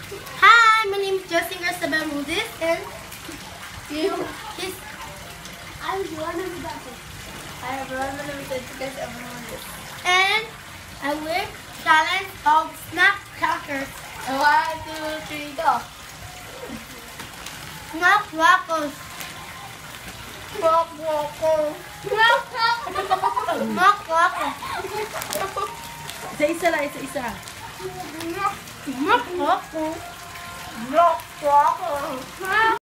Hi, my name is Josie Garza Bermudez, and I'm Joanna Vidante. I have Joanna Vidante. And I will challenge of snack crackers. 1, 2, 3, go. Snack crackers. Walk, walk, go. Snack crackers. Isa-isa lang, isa-isa. Snack crackers. Walk, walk, go.